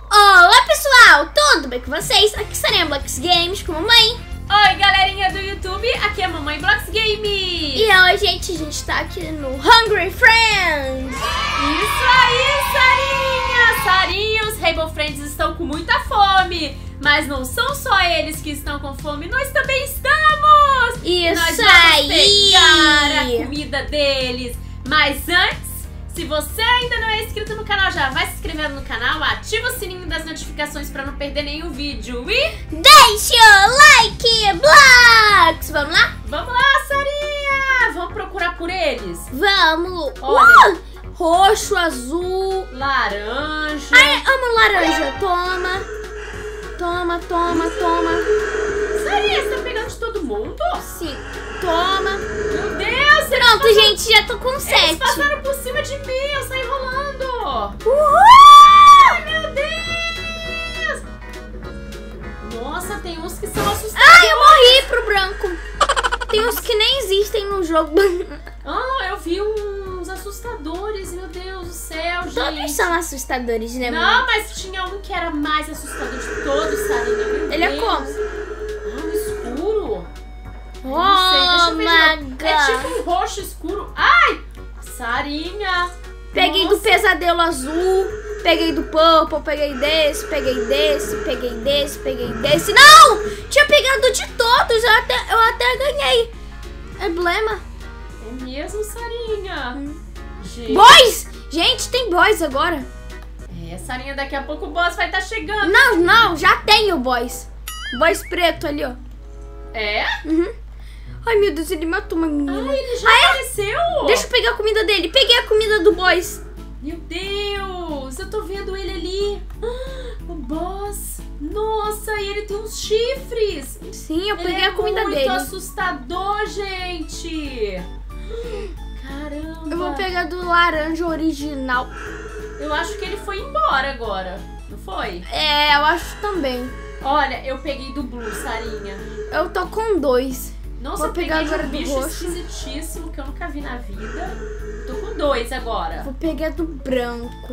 Olá pessoal, tudo bem com vocês? Aqui Sarinha Blox Games com a mamãe. Oi galerinha do YouTube, aqui é a mamãe Blox Game. E hoje, gente, a gente tá aqui no Hungry Friends. Isso aí, Sarinha! Sarinha, os Rainbow Friends estão com muita fome. Mas não são só eles que estão com fome, nós também estamos! Isso nós vamos aí! pegar a comida deles. Mas antes, se você ainda não é inscrito no canal, já vai se inscrevendo no canal, ativa o sininho das notificações pra não perder nenhum vídeo e... deixa o like, Blox! Vamos lá? Vamos lá, Sarinha! Vamos procurar por eles? Vamos! Olha. Roxo, azul... Laranja... Ai, amo laranja! Toma! Toma, toma, toma! Sarinha, você tá pegando de todo mundo? Sim, toma! Meu Deus! Pronto, gente, já tô com 7. Eles passaram por cima de mim, eu saí rolando! Uhul! Ai, meu Deus! Nossa, tem uns que são assustadores. Ai, eu morri pro branco. Tem uns que nem existem no jogo. Ah, eu vi uns assustadores, meu Deus do céu, gente. Todos são assustadores, né, mãe? Não, mas tinha um que era mais assustador de todos, Sarinha. Meu Ele é Deus. como? Ah, um escuro. Oh, Deixa eu ver de novo. my É God. tipo um roxo escuro. Ai! Sarinha! Peguei Nossa. do pesadelo azul, peguei do purple, peguei desse, peguei desse, peguei desse, peguei desse. Não! Tinha pegado de todos, eu até ganhei. Emblema. É mesmo, Sarinha? Gente. Boys! Gente, tem boys agora. É, Sarinha, daqui a pouco o boss vai estar chegando. Não, já tem o boys. Boys preto ali, ó. É? Uhum. Ai, meu Deus, ele matou uma menina. Ai, ele já apareceu? Deixa eu pegar a comida dele. Peguei a comida do boys. Meu Deus, eu tô vendo ele ali. Ah, o boss. Nossa, e ele tem uns chifres. Sim, eu Ele peguei é a comida muito dele. assustador, gente. Caramba. Eu vou pegar do laranja original. Eu acho que ele foi embora agora. Não foi? É, eu acho também. Olha, eu peguei do blue, Sarinha. Eu tô com 2. Nossa, Vou eu pegar peguei de agora um do bicho roxo. esquisitíssimo que eu nunca vi na vida. Tô com 2 agora. Vou pegar do branco.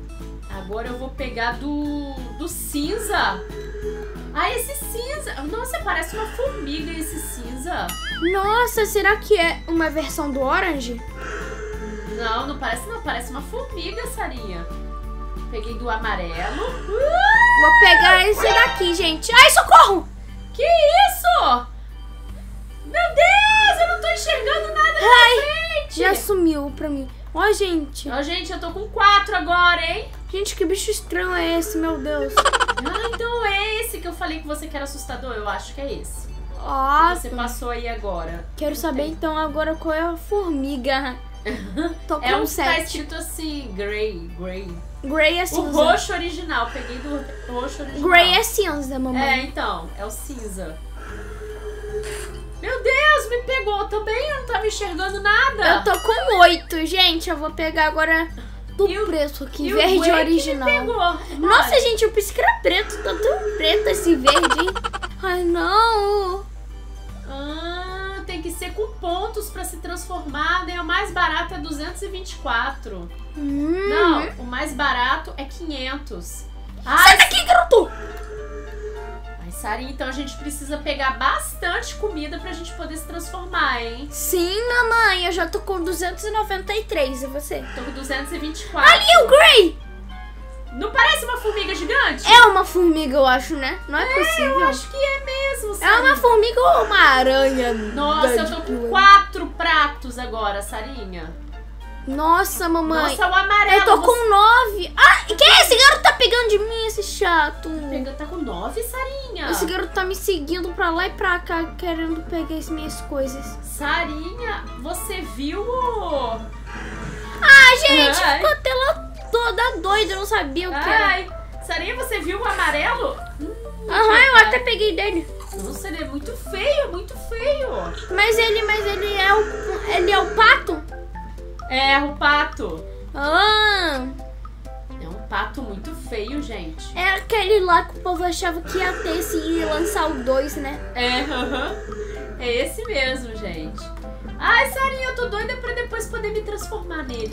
Agora eu vou pegar do cinza. Ah, esse cinza. Nossa, parece uma formiga esse cinza. Nossa, será que é uma versão do orange? Não, não parece não. Parece uma formiga, Sarinha. Peguei do amarelo. Vou pegar esse daqui, gente. Ai, socorro! Que isso? Meu Deus, eu não tô enxergando nada na frente. Já sumiu pra mim. Ó, gente. Ó, gente, eu tô com 4 agora, hein? Gente, que bicho estranho é esse, meu Deus. Ah, então é esse que eu falei que você que era assustador. Eu acho que é esse. Ó, Você passou aí agora. quero saber então agora qual é a formiga. Tô com É um que tá 7. escrito assim, Grey. Grey é O cinza. roxo original. Peguei do roxo original. Grey é cinza, mamãe. É, então. É o cinza. Meu Deus, me pegou também. Eu não tava enxergando nada. Eu tô com 8, gente. Eu vou pegar agora do E o- preto aqui, E o verde Wake original. me pegou. Nossa, gente, eu pensei que era preto. Tá tão preto esse verde, hein? Ai, não. Ah, tem que ser com pontos pra se transformar, né? O mais barato é 224. Não, o mais barato é 500. Sai daqui, garoto! Mas, Sarinha, então a gente precisa pegar bastante comida pra gente poder se transformar, hein? Sim, mamãe, eu já tô com 293. E você? Tô com 224. Ali, o Grey! Não parece uma formiga gigante? É uma formiga, eu acho, né? Não é possível. Eu acho que é mesmo, É Sarinha. uma formiga ou uma aranha? Nossa, eu tô com 4 pratos agora, Sarinha. Nossa, mamãe. Nossa, o amarelo. Eu tô com 9. Ah, que é esse garoto tá pegando de mim, esse chato? Tá com 9, Sarinha. Esse garoto tá me seguindo pra lá e pra cá, querendo pegar as minhas coisas. Sarinha, você viu o... Ah, gente, Ai. ficou a tela toda doida, eu não sabia o que era. Ai, Sarinha, você viu o amarelo? Aham, eu até peguei dele. Nossa, ele é muito feio, muito feio. Mas ele é o pato? É, o pato. Ah, É um pato muito feio, gente. é aquele lá que o povo achava que ia ter se ia lançar o 2, né? É, é esse mesmo, gente. Ai, Sarinha, eu tô doida pra depois poder me transformar neles.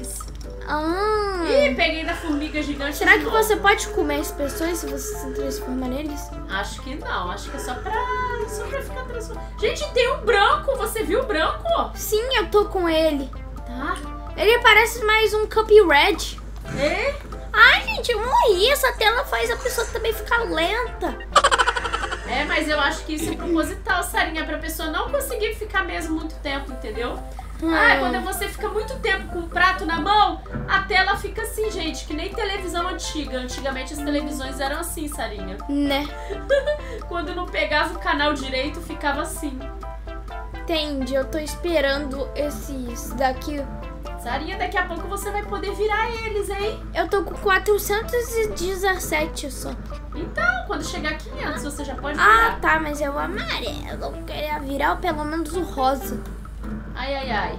Ih, peguei da formiga gigante. Será que você pode comer as pessoas se você se transformar neles? Acho que não. Acho que é só pra ficar transformado. Gente, tem um branco. Você viu o branco? Sim, eu tô com ele. Tá. Ele parece mais um Cuphead. É? Ai, gente, eu morri. Essa tela faz a pessoa também ficar lenta. É, mas eu acho que isso é proposital, Sarinha, pra pessoa não conseguir ficar mesmo muito tempo, entendeu? Quando você fica muito tempo com o prato na mão, a tela fica assim, gente, que nem televisão antiga. Antigamente as televisões eram assim, Sarinha. Né? Quando não pegava o canal direito, ficava assim. Entendi, eu tô esperando esses daqui. Sarinha, daqui a pouco você vai poder virar eles, hein? Eu tô com 417 só. Então, quando chegar a 500, você já pode virar. Ah, tá, mas é o amarelo. Eu queria virar ou pelo menos o rosa. Ai, ai, ai.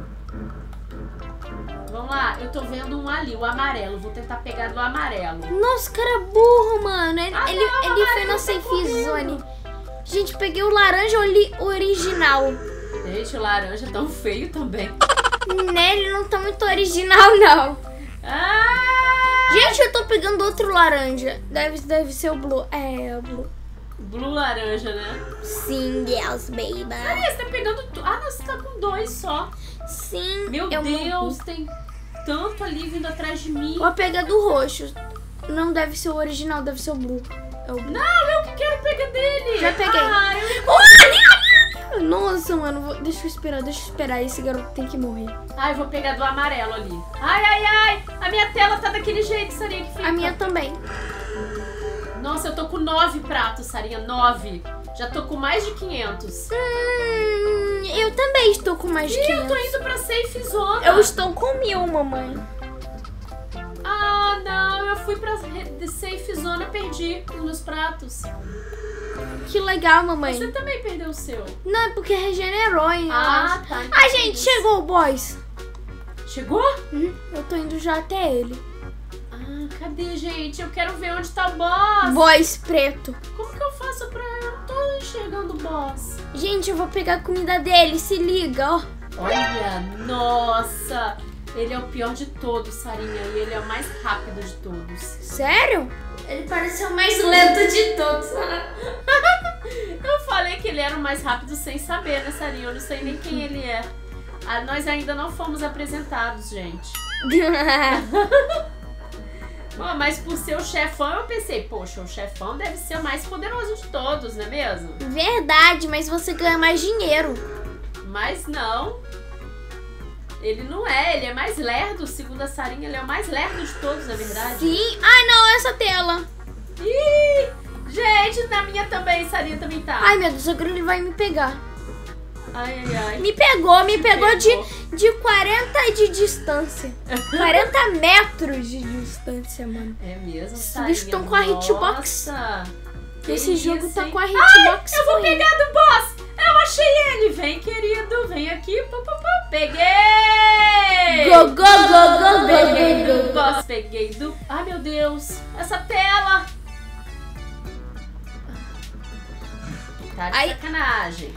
Vamos lá, eu tô vendo um ali, o amarelo. Vou tentar pegar do amarelo. Nossa, cara burro, mano. Ele foi na tá safe zone. Gente, peguei o laranja original. Gente, o laranja é tão feio também. Né, ele não tá muito original, não. Ah! Gente, eu tô pegando outro laranja. Deve ser o blue. É, o blue. Blue laranja, né? Sim, yes, baby. Sarinha, você tá pegando... Ah, não, você tá com 2 só. Sim. Meu Deus, tem tanto ali vindo atrás de mim. Vou pegar do roxo. Não deve ser o original, deve ser o blue. É o blue. Não, eu que quero pegar dele. Já peguei. Ah, Nossa, mano, deixa eu esperar. Esse garoto tem que morrer. Ai, vou pegar do amarelo ali. Ai, ai, ai. A minha tela tá daquele jeito, Sarinha, que fica. A minha também. Nossa, eu tô com 9 pratos, Sarinha, 9. Já tô com mais de 500. Eu também estou com mais de 500. Eu tô indo pra safe zone. Eu estou com 1000, mamãe. Ah, não, eu fui pra safe zone e perdi os meus pratos. Que legal, mamãe. Você também perdeu o seu. Não, é porque regenerou, hein? Ah, tá. Ai, gente, chegou o boss. Chegou? Eu tô indo já até ele. Ah, cadê, gente? Eu quero ver onde tá o boss. Boss preto. Como que eu faço pra... Eu não tô enxergando o boss. Gente, eu vou pegar a comida dele, se liga, ó. Olha, nossa. Ele é o pior de todos, Sarinha. E ele é o mais rápido de todos. Sério? Ele parece o mais lento de todos. Eu falei que ele era o mais rápido sem saber, né, Sarinha? Eu não sei nem quem ele é. Ah, nós ainda não fomos apresentados, gente. Bom, mas por ser o chefão, eu pensei, poxa, o chefão deve ser o mais poderoso de todos, não é mesmo? Verdade, mas você ganha mais dinheiro. Mas não. Ele não é, ele é mais lerdo. Segundo a Sarinha, ele é o mais lerdo de todos, na verdade. Sim. Ai, não, essa tela. Ih, gente, na minha também, Sarinha também tá. Ai, meu Deus, agora ele vai me pegar. Ai, ai, ai. Me pegou de 40 de distância. 40 metros de distância, mano. É mesmo, Esses Sarinha? bichos estão com a hitbox. Nossa. Esse jogo tá hein? com a hitbox. Ai, eu vou pegar do boss. Eu achei ele. Vem, querido. Vem aqui. Peguei. Go, go, go, go, Peguei go, do go. boss. Peguei do... Ai, meu Deus. Essa tela. Tá de Ai. sacanagem.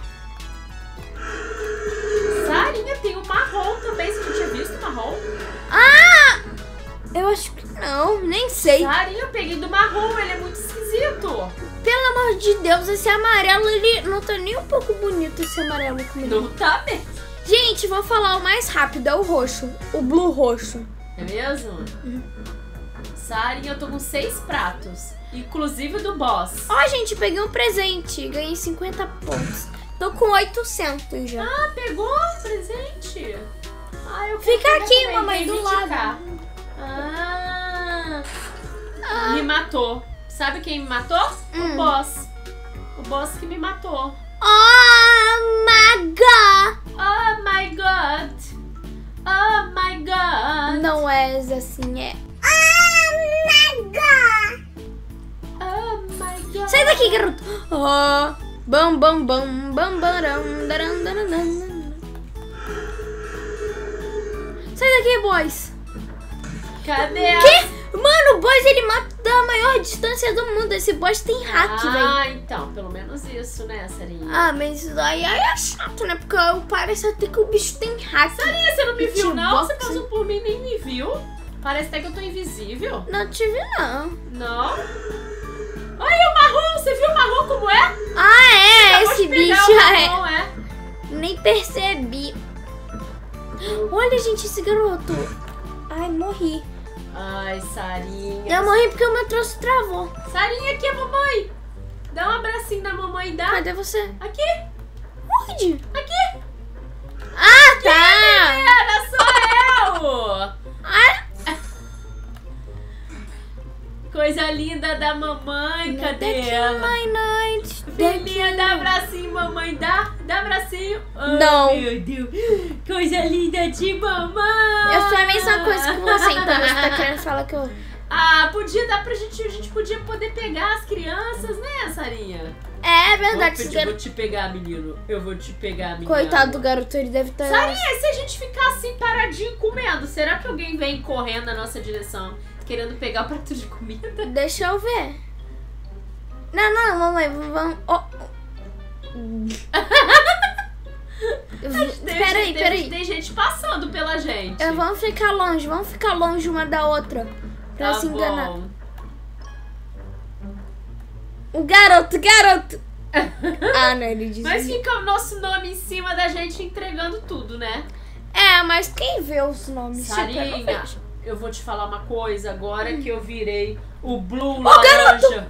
Sarinha, tem o marrom também. Você não tinha visto o marrom? Ah! Eu acho que não, nem sei. Sarinha, eu peguei do marrom. Ele é muito esquisito. Pelo amor de Deus, esse amarelo, ele não tá nem um pouco bonito, esse amarelo comigo. Não tá mesmo. Gente, vou falar o mais rápido, é o roxo. O blue roxo. É mesmo? Sarinha, eu tô com 6 pratos. Inclusive o do boss. Ó, gente, peguei um presente. Ganhei 50 pontos. Tô com 800 já. Ah, pegou o presente? Ah, eu Fica quero aqui, também, mamãe, do reivindicar. lado. Me matou. Sabe quem me matou? O boss. O boss que me matou. Oh my god! Oh my god. Oh my god. Não é assim, é. Oh my god. Sai daqui, garoto! Oh, bam, bam, bam, bam, baram, daram, daram, daram. Sai daqui, boys! Cadê a... Que? Mano, o boys, ele mata da maior distância do mundo. Esse boss tem hack, velho. Ah, então, pelo menos isso, né, Sarinha? Ah, mas isso aí é chato, né? Porque parece até que o bicho tem hack. Sarinha, você não me viu, não? Xbox. Você passou por mim e nem me viu. Parece até que eu tô invisível. Não tive, não. Não? Olha o marrom, você viu o marrom como é? Ah, é, Acabou esse de pegar bicho o é. marrom, é. Nem percebi. Olha, gente, esse garoto. Ai, morri. Ai, Sarinha. Eu morri porque o meu troço travou. Sarinha, aqui é a mamãe. Dá um abracinho na mamãe, dá. Cadê você? Aqui, Onde? aqui. Ah, tá. Era só eu. Ah, Coisa linda da mamãe, cadê ela? My night. Filhinha, dá abracinho, mamãe, dá abracinho. Ai, Não. meu Deus, coisa linda de mamãe. Eu sou a mesma coisa que você, então você tá querendo falar que eu... Ah, podia dar pra gente, a gente podia poder pegar as crianças, né, Sarinha? É verdade, esse Vou garoto... te pegar, menino. Eu vou te pegar, menino. Coitado do garoto, ele deve estar... Sarinha, e se a gente ficar assim paradinho comendo? Será que alguém vem correndo na nossa direção querendo pegar o prato de comida? Deixa eu ver. Não, mamãe, vamos... Oh. Peraí. Tem gente passando pela gente. Vamos ficar longe uma da outra. Pra se enganar. Bom. O garoto. Ah, não, ele disse. Mas fica o nosso nome em cima da gente entregando tudo, né? É, mas quem vê os nomes? Sarinha, eu vou te falar uma coisa agora que eu virei o Blue garoto! Laranja.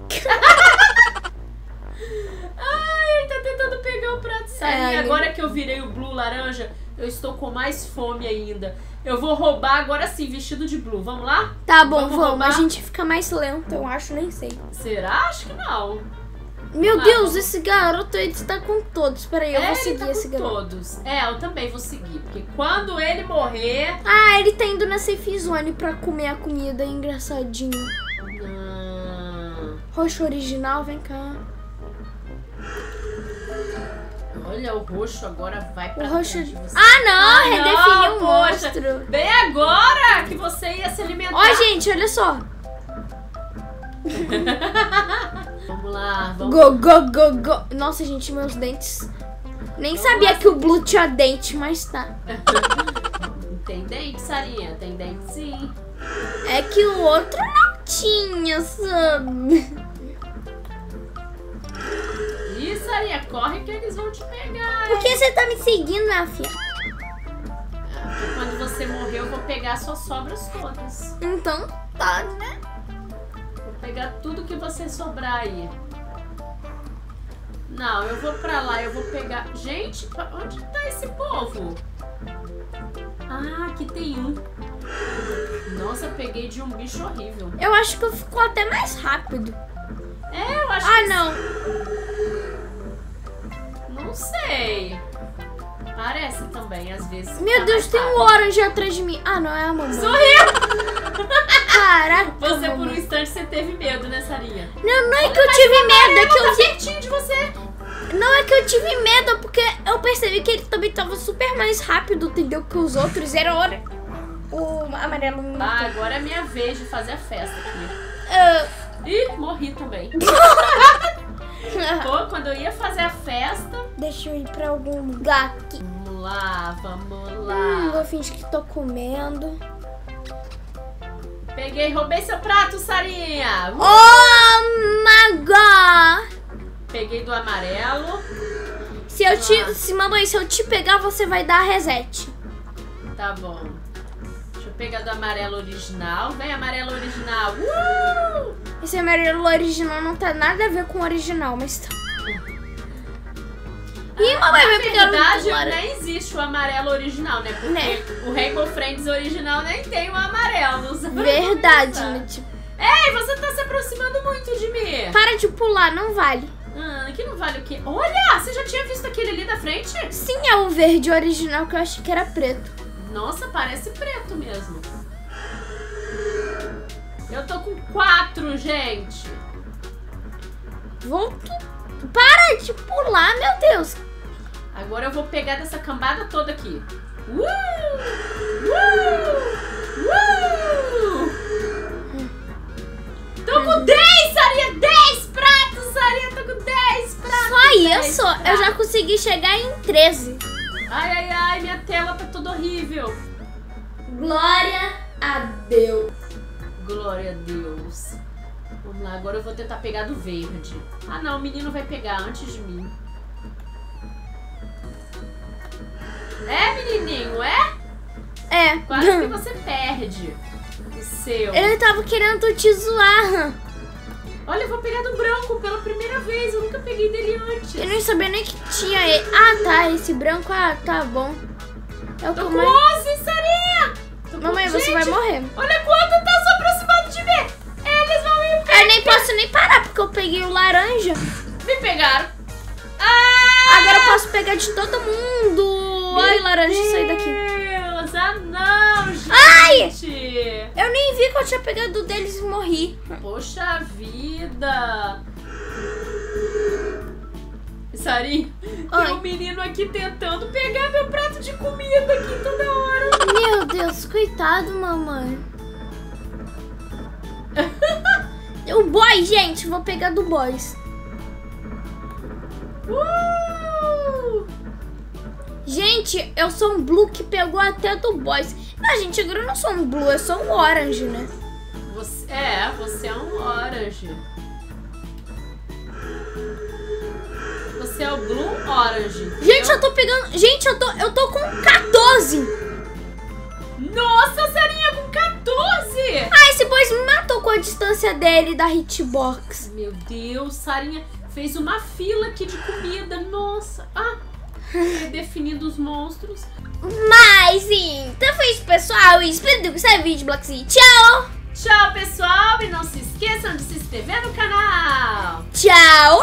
Ai, ele tá tentando pegar o prato. Sarinha, agora que eu virei o Blue Laranja, eu estou com mais fome ainda. Eu vou roubar agora sim, vestido de Blue. Vamos lá? Tá bom, vamos. roubar? A gente fica mais lento, eu acho, nem sei. Será? Acho que não. Meu Ah, Deus, vamos. esse garoto, ele está com todos. Peraí, eu vou Ele seguir tá esse com garoto. todos. É, eu também vou seguir. Porque quando ele morrer... Ah, ele tá indo na safe zone pra comer a comida, engraçadinho. Roxo original, vem cá. Olha, o roxo agora vai pra O roxo... frente de você. Ah, não, redefiniu o poxa. monstro. Bem agora que você ia se alimentar. Ó, gente, olha só. Vamos lá, vamos. Go. Nossa, gente, meus dentes. Nem sabia que o Blue tinha dente, mas tá. Tem dente, Sarinha? Tem dente sim. É que o outro não tinha, sabe? Ih, Sarinha, corre que eles vão te pegar. Por que você tá me seguindo, minha filha? Porque quando você morrer, eu vou pegar suas sobras todas. Então, tá, né? Vou pegar tudo que você sobrar aí. Não, eu vou pra lá, eu vou pegar... Gente, onde tá esse povo? Ah, aqui tem um. Nossa, eu peguei de um bicho horrível. Eu acho que eu fico até mais rápido. É, eu acho Ah, que... não. Não sei. Parece também, às vezes. Meu tá Deus, mais tem um rápido. orange atrás de mim. Ah, não, é a mamãe. Sorriu! Caraca, Você, por um mamãe. instante, você teve medo, né, Sarinha? Não é que eu tive medo, é que eu Tá vi... pertinho de você. Não é que eu tive medo, porque eu percebi que ele também tava super mais rápido, entendeu? Que os outros. Era hora... O amarelo me Ah, matou. agora é minha vez de fazer a festa aqui. Ah, Ih, morri também. Pô, quando eu ia fazer a festa... deixa eu ir pra algum lugar aqui. Vamos lá, vamos lá. Eu fingi que tô comendo. Peguei, roubei seu prato, Sarinha. Oh my god! Peguei do amarelo. Se eu te... mamãe, se eu te pegar, você vai dar reset. Tá bom. Deixa eu pegar do amarelo original. Vem, amarelo original. Esse amarelo original não tá nada a ver com o original, mas tá. Ih, mamãe, vai pegar Na verdade, o nem existe o amarelo original, né? Porque Né? o Rainbow Friends original nem tem o amarelo. Verdade, né? Tipo, Ei, você tá se aproximando muito de mim. para de pular, não vale. Aqui não vale o quê? Olha, você já tinha visto aquele ali da frente? Sim, é o verde original que eu achei que era preto. Nossa, parece preto mesmo. Eu tô com 4, gente. Volto. Para de pular, meu Deus. Agora eu vou pegar dessa cambada toda aqui. Tô com 10, Sarinha! 10 pratos, Sarinha! Tô com 10 pratos! Só 10 isso? pratos. Eu já consegui chegar em 13. Ai, minha tela tá toda horrível. Glória a Deus. Glória a Deus. Vamos lá, agora eu vou tentar pegar do verde. Ah não, o menino vai pegar antes de mim. É, menininho, é? É. Quase que você perde o seu. Ele tava querendo te zoar. Olha, eu vou pegar do branco pela primeira vez. Eu nunca peguei dele antes. Eu não sabia nem que tinha ele. Ah, tá. Esse branco. Ah, tá bom. Eu Tô com 11, Sarinha! Tô com... Mamãe, você vai morrer. Olha quanto tá se aproximando de mim. Eles vão me pegar. Eu nem posso nem parar, porque eu peguei o laranja. Me pegaram. Ah! Agora eu posso pegar de todo mundo. Ai, laranja, sai daqui. Deus, ah não, gente. Ai! Eu nem vi que eu tinha pegado o deles e morri. Poxa vida. Sarinha, tem um menino aqui tentando pegar meu prato de comida aqui toda hora. Meu Deus, coitado, mamãe. O boy, gente, vou pegar do boys. Gente, eu sou um blue que pegou até do boys. Não, gente, agora eu não sou um blue, eu sou um orange, né? Você é um orange. Você é o blue orange. Gente, eu tô pegando... Gente, eu tô com 14. Nossa, Sarinha, com 14! Ah, esse boys me matou com a distância dele da hitbox. Meu Deus, Sarinha fez uma fila aqui de comida. Nossa. Ah, definindo os monstros. Mas então foi isso, pessoal. Espero que gostar do vídeo, Bloxy. Tchau! Tchau, pessoal. E não se esqueçam de se inscrever no canal. Tchau!